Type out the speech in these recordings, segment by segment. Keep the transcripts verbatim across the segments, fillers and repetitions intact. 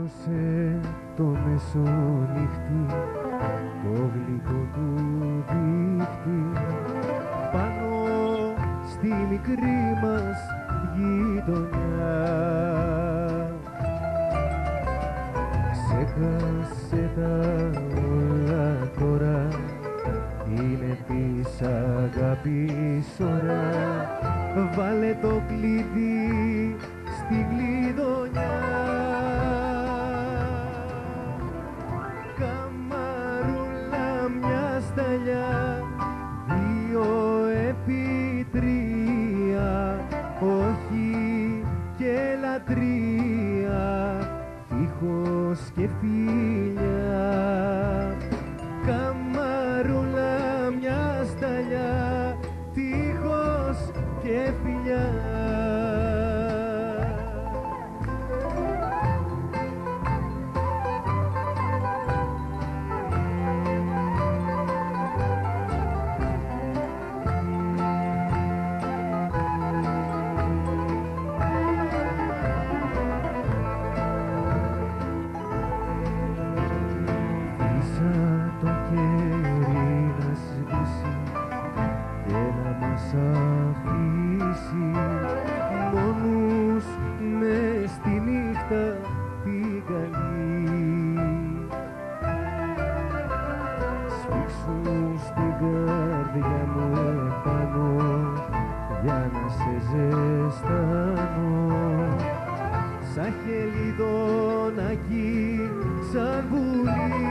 Σήκωσε το μεσονύχτη το γλυκό του δίχτυ πάνω στη μικρή μας γειτονιά. Ξέχασε τα όλα τώρα, είναι της αγάπης ώρα. Βάλε το κλειδί στη γλυδονιά. Καμαρούλα μια σταλιά, δύο επί τρία, όχι και λατρεία, τείχος και φιλιά. Καμαρούλα μια σταλιά, τείχος και φιλιά. Αφήσει μόνους μες στη νύχτα την καλή. Σφίξου στην καρδιά μου επάνω για να σε ζεστάνω, σαν χελιδόνακι, σαν βουλή.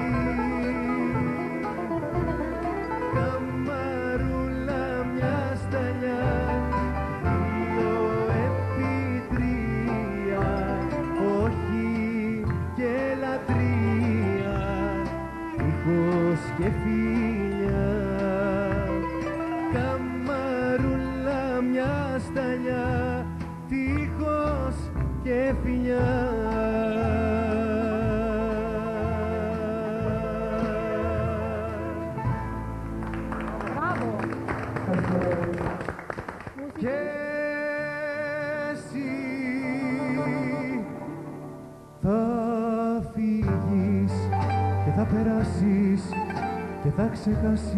Και φιλιά, καμαρούλα μια σταλιά, τείχος και φιλιά. Μπράβο! Και εσύ θα φύγεις και θα περάσεις και θα ξεχάσεις,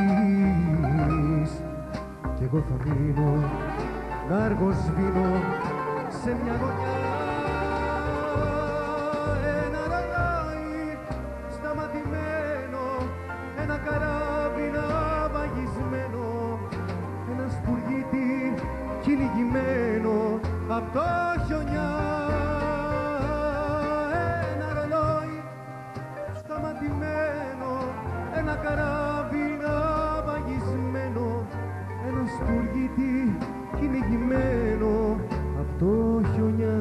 κι εγώ θα μείνω να αργοσβήνω σε μια γωνιά. Ένα ρολόι σταματημένο, ένα καράβι ναυαγισμένο, ένα σπουργίτι κυνηγημένο απ' το χιονιά. Ένα ρολόι σταματημένο, ένα καράβι ναυαγισμένο, ένα σπουργίτι κυνηγημένο απ' το χιονιά.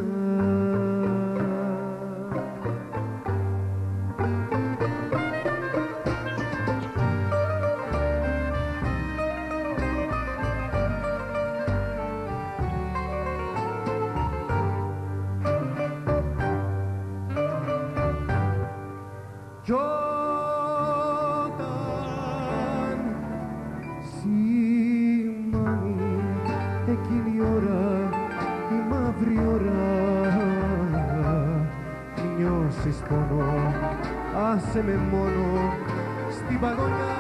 Κι όταν σημάνει εκείνη η ώρα, η μαύρη ώρα, μη νιώσεις πόνο, άσε με μόνο στην παγωνιά.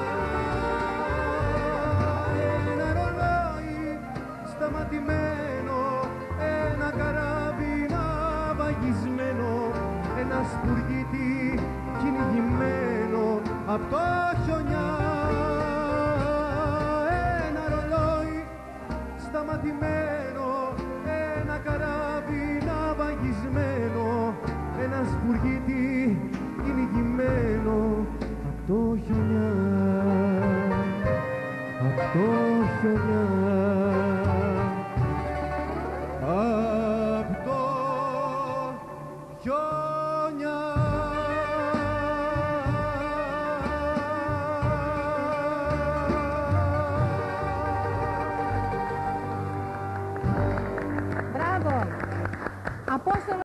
Ένα ρολόι σταματημένο, ένα καράβι ναυαγισμένο, ένα σπουργίτι κυνηγημένο απ' το χιονιά. Ένα ρολόι σταματημένο, ένα καράβι ναυαγισμένο, ένα σπουργίτι κυνηγημένο απ' το χιονιά, απ' το χιονιά.